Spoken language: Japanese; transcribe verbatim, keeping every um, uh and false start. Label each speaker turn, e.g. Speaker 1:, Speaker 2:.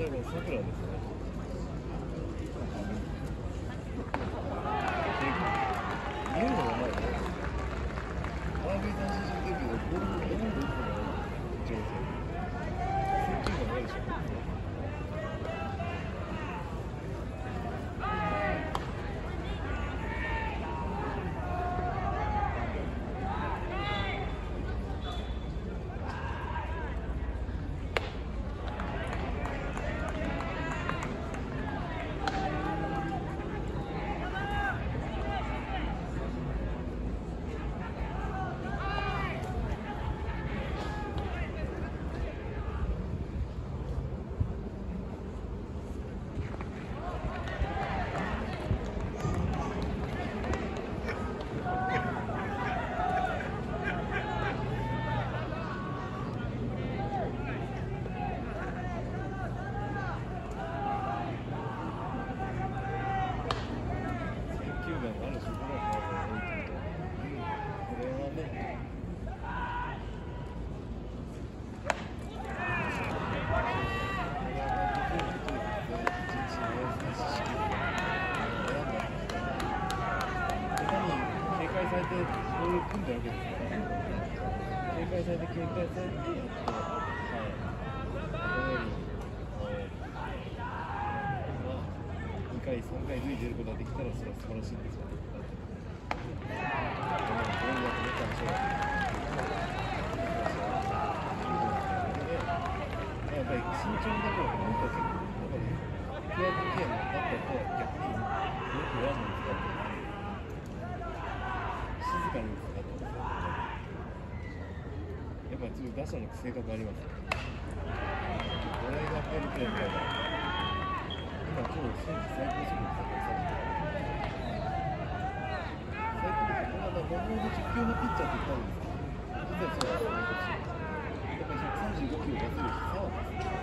Speaker 1: 最後の桜ですね。見えるのがうまいね。アービーさん写真出るけど、ボールがどんどん打つのが上手。選球眼ないでしょ。されて、そういう組んだわけですから、警戒されて、警戒されて、はい、このように、にかい、さんかい塁出ることができたら、それは素晴らしいんですよね。どういうわけでかもしれない。やっぱり慎重なところが本当は結構、やっぱり、フォアボールケアになったとは逆によくワンマン使って、静かに使ってます。やっぱりちょっと打者の性格ありますね。これがペルペンみたいな。今、今日、新規最高速度で最高です。この間、ごぼうでじゅっキロのピッチャーって言ったんですけど、実はそうなんですね。やっぱりひゃくさんじゅうごキロ出せるし、差はですね。